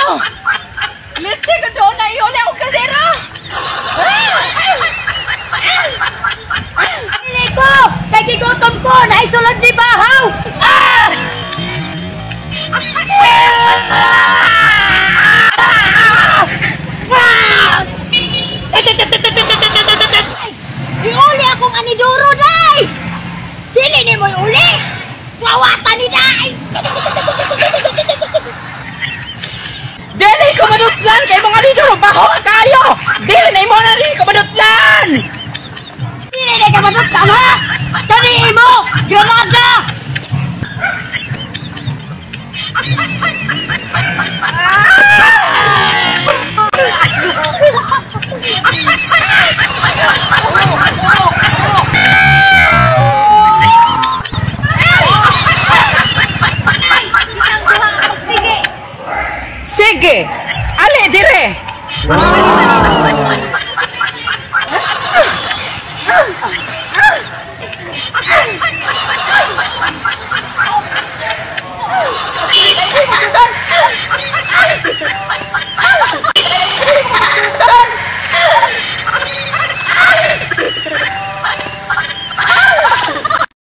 Let's say ka doon na iuli akong kaldero. Dili ko! Kay gigutom ko! Naisulod ni Bahaw! Iuli akong aniduro, day! Dili ni mo iuli! Wawata ni day! Dili ko madutlan kay mga dito baho kayo. Dili na mo na rin ko madutlan. Dili na ka madutlan, ha? Kani mo! Granada! Sige, ali dire.